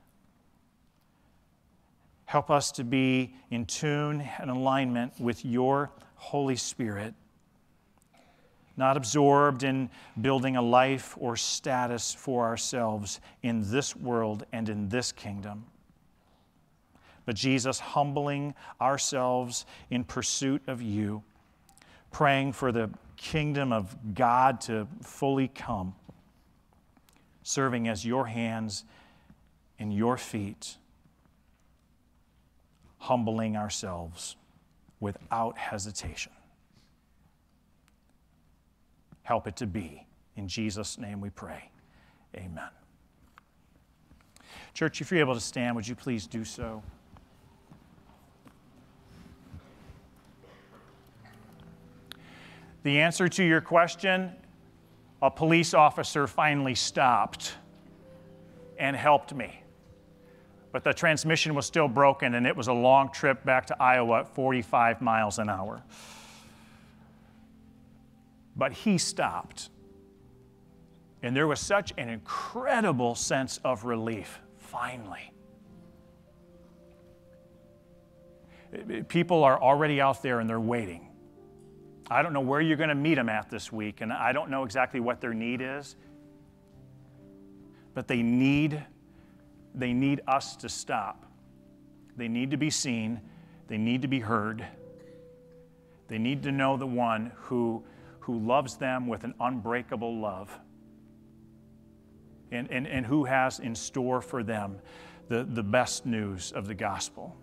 Help us to be in tune and alignment with your Holy Spirit, not absorbed in building a life or status for ourselves in this world and in this kingdom, but Jesus, humbling ourselves in pursuit of you, praying for the kingdom of God to fully come, serving as your hands and your feet, humbling ourselves without hesitation. Help it to be. In Jesus' name we pray. Amen. Church, if you're able to stand, would you please do so? The answer to your question, a police officer finally stopped and helped me. But the transmission was still broken, and it was a long trip back to Iowa at forty-five miles an hour. But he stopped. And there was such an incredible sense of relief, finally. People are already out there and they're waiting. I don't know where you're going to meet them at this week, and I don't know exactly what their need is, but they need They need us to stop. They need to be seen. They need to be heard. They need to know the one who, who loves them with an unbreakable love, and, and, and who has in store for them the, the best news of the gospel.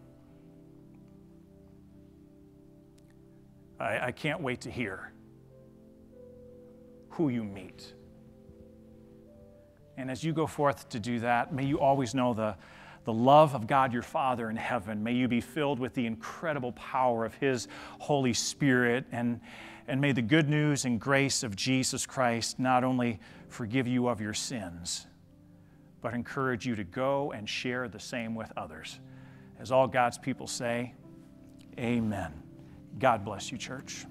I, I can't wait to hear who you meet And as you go forth to do that, may you always know the, the love of God your Father in heaven. May you be filled with the incredible power of His Holy Spirit. And, and may the good news and grace of Jesus Christ not only forgive you of your sins, but encourage you to go and share the same with others. As all God's people say, amen. God bless you, church.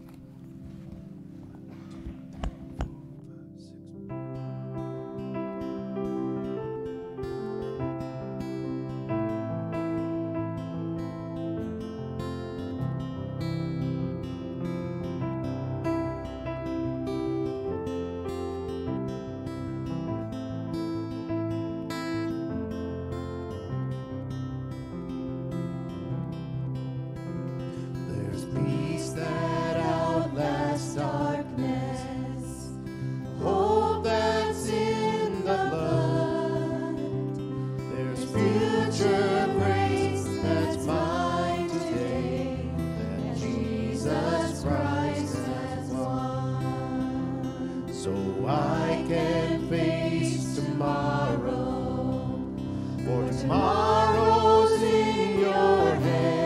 Peace that outlasts darkness, hope that's in the blood. There's future grace that's mine today, that Jesus Christ has won. So I can face tomorrow, for tomorrow's in your hands.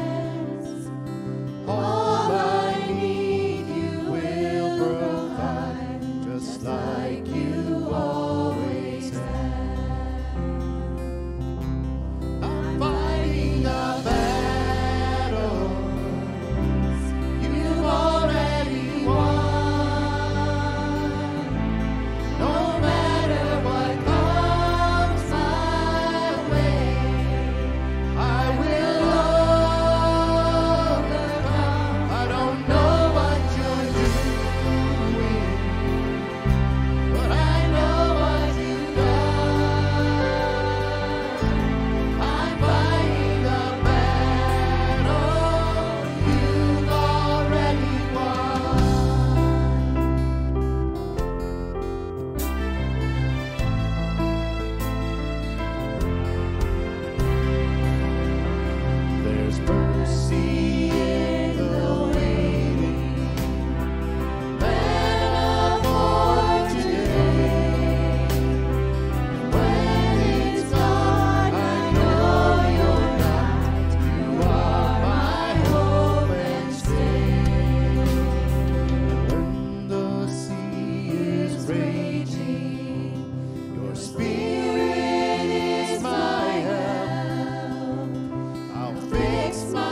All I need you will provide, just like you always have. I'm fighting a battle you've already won. No matter what comes my way, I will overcome. I don't know what you're doing, but I know what you've done. I'm fighting the battle you've already won. There's mercy in the waiting, manna for today. When it's dark, I know you're not. You are my hope and stay. When the sea is raging, your spirit is my help. I'll fix my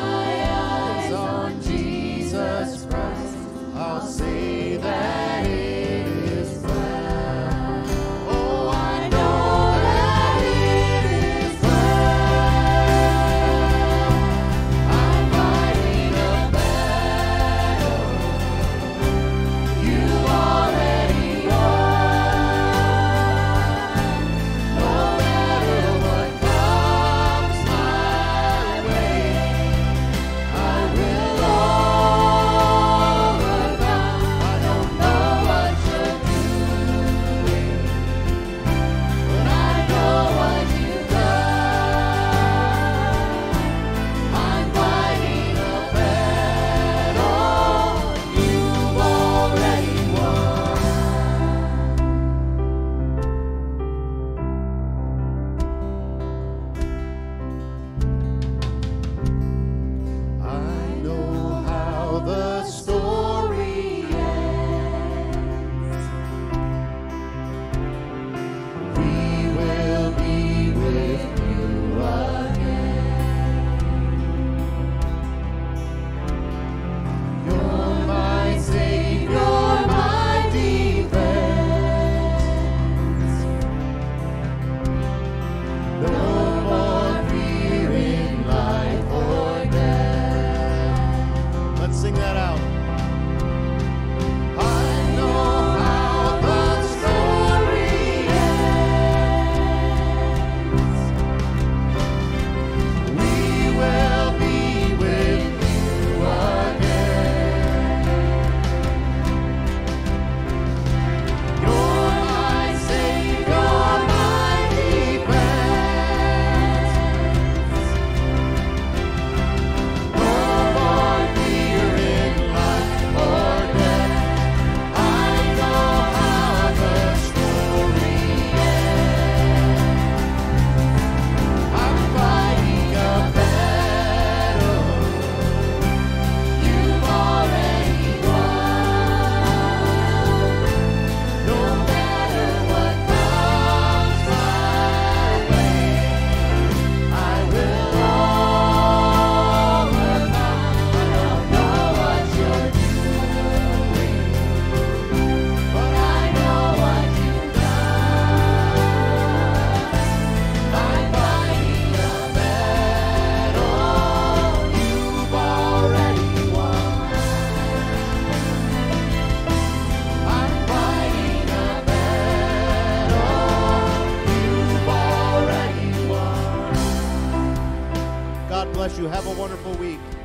you. Have a wonderful week.